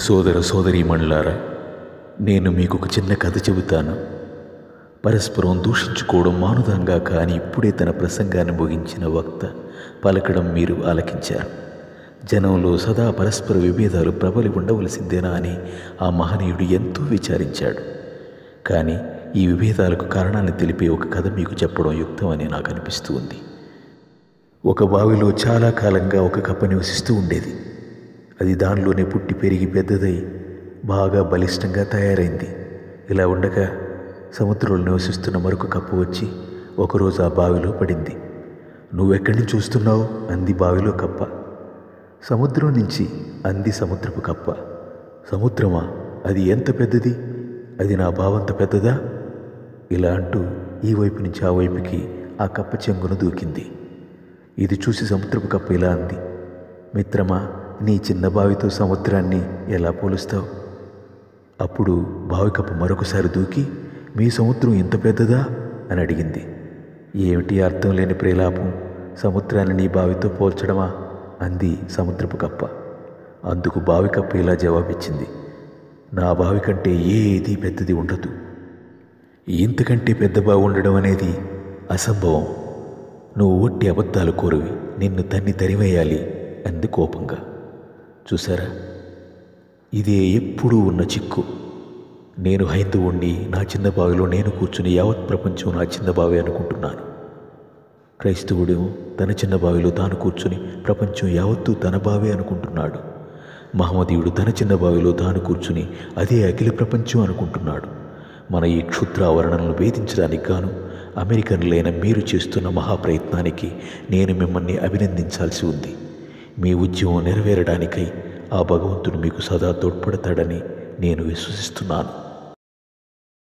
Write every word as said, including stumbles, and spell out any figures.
సోదర సోదరీమణులారా, నేను మీకు ఒక చిన్న కథ చెబుతాను. పరస్పరం దూషించుకోవడం మానుదంగా కానీ ఇప్పుడే తన ప్రసంగాన్ని ముగించిన వక్త పలకడం మీరు ఆలకించారు. జనంలో సదా పరస్పర విభేదాలు ప్రబలి ఉండవలసిందేనా అని ఆ మహనీయుడు ఎంతో విచారించాడు. కానీ ఈ విభేదాలకు కారణాన్ని తెలిపే ఒక కథ మీకు చెప్పడం యుక్తమని నాకు అనిపిస్తూ ఉంది. ఒక బావిలో చాలా కాలంగా ఒక కప్ప నివసిస్తూ ఉండేది. అది దానిలోనే పుట్టి పెరిగి పెద్దదై బాగా బలిష్టంగా తయారైంది. ఇలా ఉండగా సముద్రంలో నివసిస్తున్న మరొక కప్ప వచ్చి ఒకరోజు ఆ బావిలో పడింది. నువ్వెక్కడి నుంచి చూస్తున్నావు అంది బావిలో కప్ప. సముద్రం నుంచి అంది సముద్రపు కప్ప. సముద్రమా, అది ఎంత పెద్దది? అది నా బావంత పెద్దదా? ఇలా అంటూ ఈ వైపు నుంచి ఆ వైపుకి ఆ కప్ప చెంగును దూకింది. ఇది చూసి సముద్రపు కప్ప ఇలా అంది, మిత్రమా, నీ చిన్న బావితో సముద్రాన్ని ఎలా పోలుస్తావు? అప్పుడు బావి కప్ప మరొకసారి దూకి, మీ సముద్రం ఇంత పెద్దదా అని అడిగింది. ఏమిటి అర్థం లేని ప్రేలాపం, సముద్రాన్ని నీ బావితో పోల్చడమా అంది సముద్రపు కప్ప. అందుకు బావి కప్ప ఇలా జవాబిచ్చింది, నా బావి కంటే ఏది పెద్దది ఉండదు. ఇంతకంటే పెద్ద బావి ఉండడం అనేది అసంభవం. నువ్వు ఒట్టి అబద్ధాలు కోరువి, నిన్ను తన్ని తరివేయాలి అంది కోపంగా. చూసారా, ఇదే ఎప్పుడూ ఉన్న చిక్కు. నేను హైందవుణ్ణి, నా చిన్న బావిలో నేను కూర్చుని యావత్ ప్రపంచం నా చిన్న బావి అనుకుంటున్నాను. క్రైస్తవుడేమో తన చిన్న బావిలో తాను కూర్చుని ప్రపంచం యావత్తూ తన బావే అనుకుంటున్నాడు. మహమ్మదీయుడు తన చిన్న బావిలో తాను కూర్చుని అదే అఖిల ప్రపంచం అనుకుంటున్నాడు. మన ఈ క్షుద్రావరణలను భేదించడానికి గాను అమెరికన్లైన మీరు చేస్తున్న మహాప్రయత్నానికి నేను మిమ్మల్ని అభినందించాల్సి ఉంది. మీ ఉద్యమం నెరవేరడానికై ఆ భగవంతుడు మీకు సదా తోడ్పడతాడని నేను విశ్వసిస్తున్నాను.